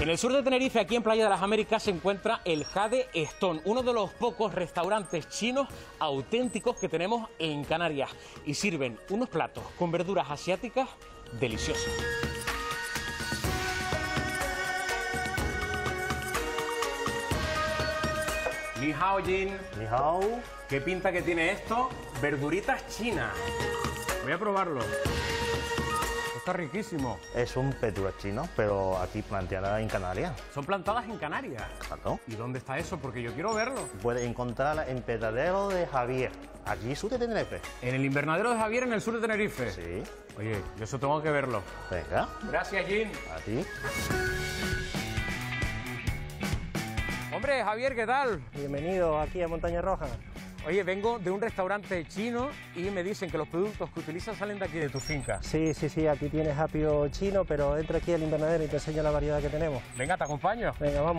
En el sur de Tenerife, aquí en Playa de las Américas, se encuentra el Jade Stone, uno de los pocos restaurantes chinos auténticos que tenemos en Canarias. Y sirven unos platos con verduras asiáticas deliciosos. Ni hao, Jin. Ni hao. ¿Qué pinta que tiene esto? Verduritas chinas. Voy a probarlo. Está riquísimo. Es un verdura chino, pero aquí planteada en Canarias. Son plantadas en Canarias. Claro. ¿Y dónde está eso? Porque yo quiero verlo. Puedes encontrarla en Pedradero de Javier, aquí sur de Tenerife. En el invernadero de Javier, en el sur de Tenerife. Sí. Oye, yo eso tengo que verlo. Venga. Gracias, Jin. A ti. Hombre, Javier, ¿qué tal? Bienvenido aquí a Montaña Roja. Oye, vengo de un restaurante chino y me dicen que los productos que utilizas salen de aquí, de tu finca. Sí, aquí tienes apio chino, pero entra aquí al invernadero y te enseño la variedad que tenemos. Venga, te acompaño. Venga, vamos.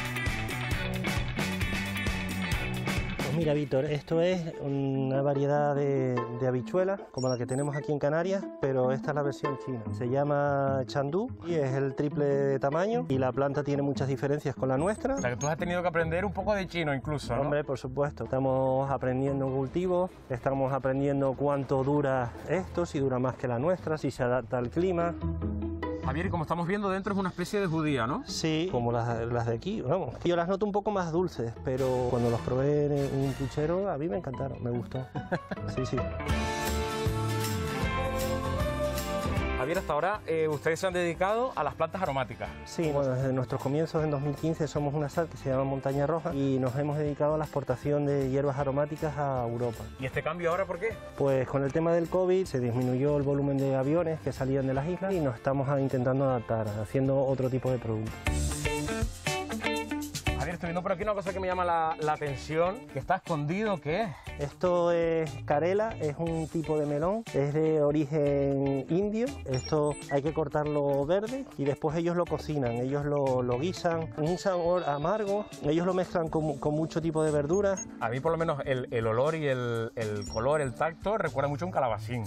Pues mira, Víctor, esto es una variedad de habichuelas, como la que tenemos aquí en Canarias, pero esta es la versión china. Se llama chandú y es el triple de tamaño y la planta tiene muchas diferencias con la nuestra. O sea, que tú has tenido que aprender un poco de chino incluso, ¿no? Hombre, por supuesto. Estamos aprendiendo cultivos, estamos aprendiendo cuánto dura esto, si dura más que la nuestra, si se adapta al clima. Javier, y como estamos viendo dentro es una especie de judía, ¿no? Sí, como las de aquí, vamos. Yo las noto un poco más dulces, pero cuando los probé en un puchero a mí me encantaron, me gustó. Sí. Javier, hasta ahora ustedes se han dedicado a las plantas aromáticas. Sí, bueno, desde nuestros comienzos en 2015 somos una SAD que se llama Montaña Roja y nos hemos dedicado a la exportación de hierbas aromáticas a Europa. ¿Y este cambio ahora por qué? Pues con el tema del COVID se disminuyó el volumen de aviones que salían de las islas y nos estamos intentando adaptar, haciendo otro tipo de productos. Javier, estoy viendo por aquí una cosa que me llama la atención, que está escondido, ¿qué es? Esto es carela, es un tipo de melón, es de origen indio. Esto hay que cortarlo verde y después ellos lo cocinan, ellos lo guisan, un sabor amargo, ellos lo mezclan con mucho tipo de verduras. A mí por lo menos el olor y el color, el tacto, recuerda mucho a un calabacín.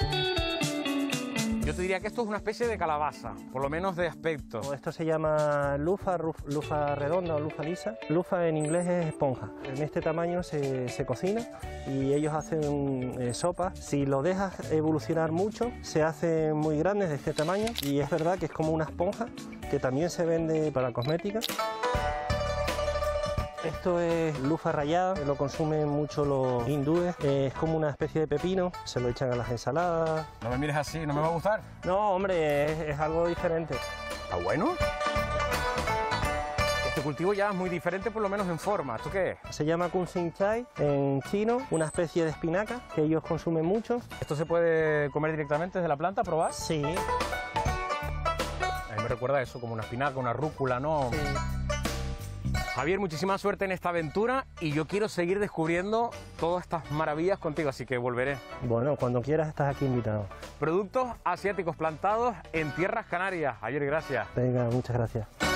Yo te diría que esto es una especie de calabaza, por lo menos de aspecto. Esto se llama lufa redonda o lufa lisa. Lufa en inglés es esponja. En este tamaño se cocina y ellos hacen sopa. Si lo dejas evolucionar mucho, se hacen muy grandes de este tamaño y es verdad que es como una esponja que también se vende para cosmética. Esto es lufa rallada, lo consumen mucho los hindúes, es como una especie de pepino, se lo echan a las ensaladas. No me mires así, ¿no me va a gustar? No, hombre, es algo diferente. ¿Está bueno? Este cultivo ya es muy diferente, por lo menos en forma. ¿Esto qué es? Se llama Kunsin Chai en chino, una especie de espinaca que ellos consumen mucho. ¿Esto se puede comer directamente desde la planta, probar? Sí. A mí me recuerda eso, como una espinaca, una rúcula, ¿no? Sí. Javier, muchísima suerte en esta aventura y yo quiero seguir descubriendo todas estas maravillas contigo, así que volveré. Bueno, cuando quieras estás aquí invitado. Productos asiáticos plantados en tierras canarias. Javier, gracias. Venga, muchas gracias.